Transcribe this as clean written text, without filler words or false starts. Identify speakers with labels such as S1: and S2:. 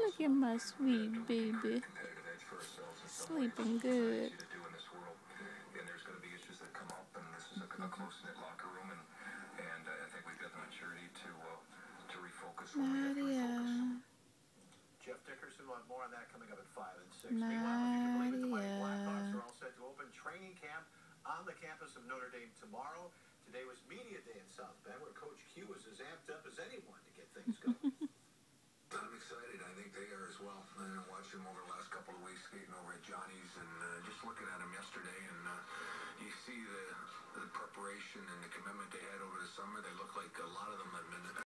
S1: Look at my sweet baby. Sleeping good. Nadia.
S2: Jeff Dickerson will have more on that coming up at 5 and 6.
S1: Nadia.
S2: Meanwhile, would you believe it, the Mighty Blackhawks are all set to open training camp on the campus of Notre Dame tomorrow. Today was media day in South Bend, where Coach Q is as amped up as anyone to get things going.
S3: I'm excited. I think they are as well. I watched them over the last couple of weeks skating over at Johnny's and just looking at them yesterday, and you see the preparation and the commitment they had over the summer. They look like a lot of them have been